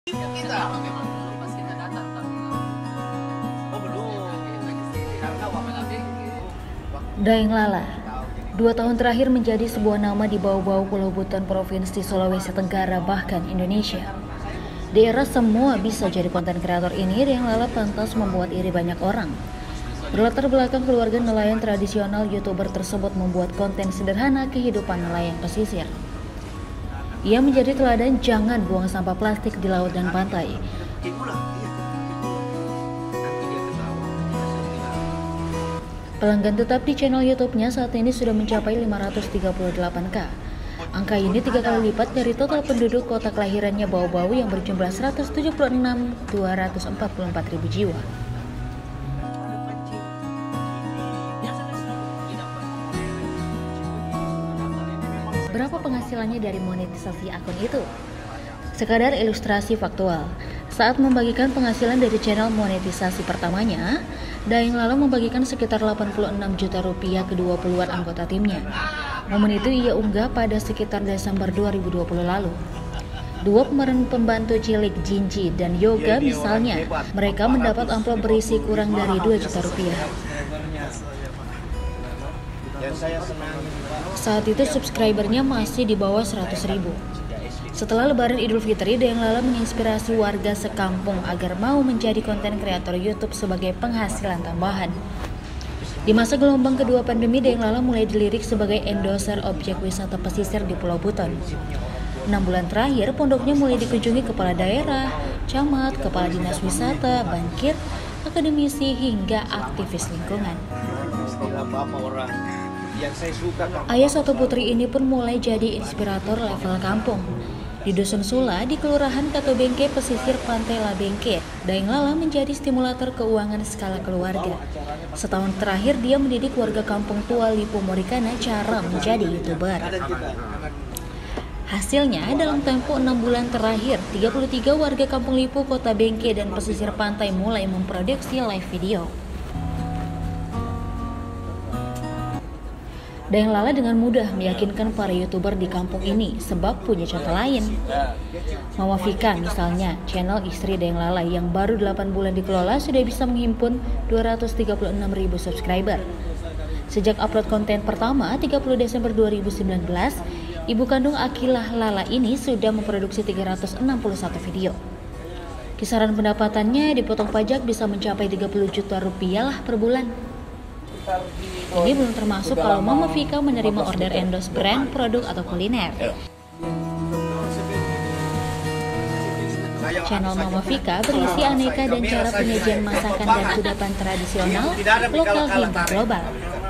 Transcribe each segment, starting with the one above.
Kita memang belum pas kita datang oh belum karena Daeng Lala, 2 tahun terakhir menjadi sebuah nama di bau-bau Pulau Buton Provinsi Sulawesi Tenggara bahkan Indonesia. Di era semua bisa jadi konten kreator ini, Daeng Lala pantas membuat iri banyak orang. Berlatar belakang keluarga nelayan tradisional, YouTuber tersebut membuat konten sederhana kehidupan nelayan pesisir. Ia menjadi teladan jangan buang sampah plastik di laut dan pantai. Pelanggan tetap di channel YouTube-nya saat ini sudah mencapai 538K. Angka ini 3 kali lipat dari total penduduk kota kelahirannya Bau-Bau yang berjumlah 176.244.000 jiwa. Berapa penghasilannya dari monetisasi akun itu? Sekadar ilustrasi faktual, saat membagikan penghasilan dari channel monetisasi pertamanya, Daeng Lala membagikan sekitar 86 juta rupiah ke 20-an anggota timnya. Momen itu ia unggah pada sekitar Desember 2020 lalu. Dua pemeran pembantu cilik Jinji dan Yoga misalnya, mereka mendapat amplop berisi kurang dari 2 juta rupiah. Saat itu subscribernya masih di bawah 100.000. Setelah Lebaran Idul Fitri, Daeng Lala menginspirasi warga sekampung agar mau menjadi konten kreator YouTube sebagai penghasilan tambahan. Di masa gelombang kedua pandemi, Daeng Lala mulai dilirik sebagai endorser objek wisata pesisir di Pulau Buton. 6 bulan terakhir, pondoknya mulai dikunjungi kepala daerah, camat, kepala dinas wisata, bankir, akademisi, hingga aktivis lingkungan. Ayah satu putri ini pun mulai jadi inspirator level kampung. Di Dusun Sula, di Kelurahan Katobengke, pesisir Pantai Labengke, Daeng Lala menjadi stimulator keuangan skala keluarga. Setahun terakhir, dia mendidik warga kampung tua Lipo Morikana cara menjadi YouTuber. Hasilnya, dalam tempo 6 bulan terakhir, 33 warga kampung Lipo, Kota Bengke, dan pesisir pantai mulai memproduksi live video. Daeng Lala dengan mudah meyakinkan para YouTuber di kampung ini sebab punya contoh lain. Mama Vika misalnya, channel istri Daeng Lala yang baru 8 bulan dikelola sudah bisa menghimpun 236.000 subscriber. Sejak upload konten pertama 30 Desember 2019, ibu kandung Akilah Lala ini sudah memproduksi 361 video. Kisaran pendapatannya dipotong pajak bisa mencapai 30 juta rupiah lah per bulan. Ini belum termasuk kalau Mama Vika menerima order endorse brand, produk, atau kuliner. Channel Mama Vika berisi aneka dan cara penyajian masakan dan kudapan tradisional, lokal hingga global.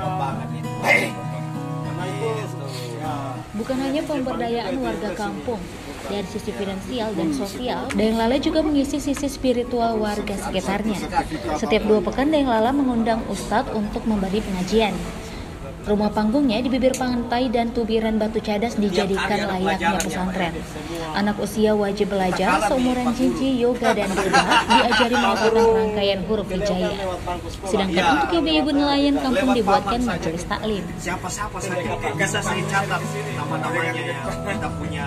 Bukan hanya pemberdayaan warga kampung, dari sisi finansial dan sosial, Daeng Lala juga mengisi sisi spiritual warga sekitarnya. Setiap 2 pekan, Daeng Lala mengundang ustadz untuk memberi pengajian. Rumah panggungnya di bibir pantai dan tubiran batu cadas dijadikan layaknya pesantren. Anak usia wajib belajar, seumuran Jinji, Yoga, dan Yoga diajari menghafalkan rangkaian huruf hijaiyah. Sedangkan untuk ibu-ibu nelayan kampung dibuatkan majelis taklim. Siapa-siapa saja bisa saya catat nama-namanya yang kita punya.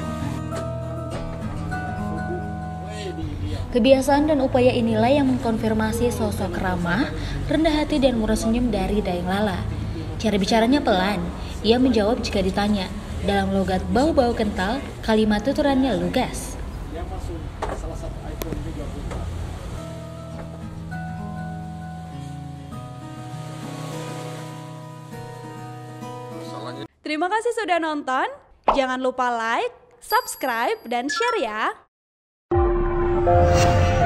Kebiasaan dan upaya inilah yang mengkonfirmasi sosok ramah, rendah hati, dan murah senyum dari Daeng Lala. Cara bicaranya pelan, ia menjawab jika ditanya. Dalam logat bau-bau kental, kalimat tuturannya lugas. Terima kasih sudah nonton. Jangan lupa like, subscribe, dan share ya.